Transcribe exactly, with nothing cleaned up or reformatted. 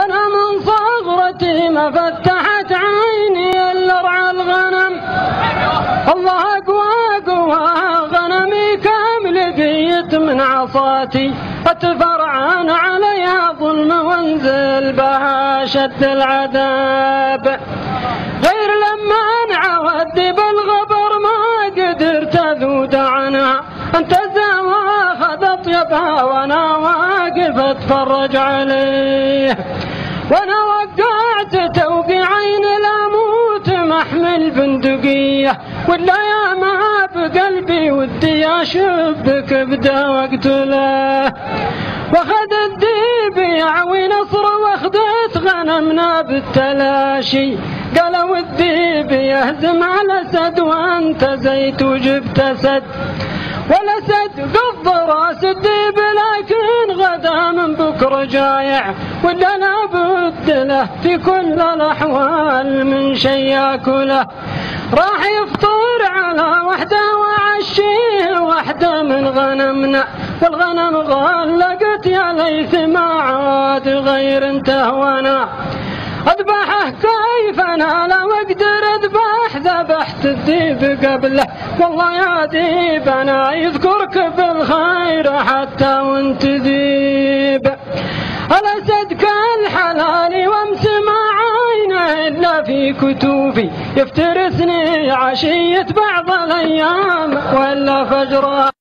أنا من صغرتي ما فتحت عيني إلا رعى الغنم. الله أقوى أقوى غنمي كامل بيت من عصاتي، أتفرعن عليها ظلم وانزل بها شد العذاب. غير لما انعودت بالغبر ما قدرت أذود عنها، انت زاوى أخذ طيبها وانا واقف اتفرج عليه. وانا وقعت توقيعين لاموت محمل بندقية، ولا يا ما بقلبي ودي اشبك بدا واقتله. واخذ الديب يعوي نصر واخذت غنمنا بالتلاشي، قالوا الديب يهزم على سد وانت زيت وجبت سد. والاسد قض راس الديب لكن غدا من بكره جايع، ولا لابد له في كل الاحوال من شي ياكله. راح يفطر على وحده وعشيه وحده من غنمنا، والغنم غلقت يا ليث ما عاد غير انتهونا. اذبحه كيف انا لو اقدر اذبح ذبحت الذيب قبله. والله يا ذيب انا يذكرك بالخير حتى وانت ذيب. الاسد كالحلال وامس ما عينه الا في كتوفي، يفترسني عشيه بعض الايام ولا فجرها.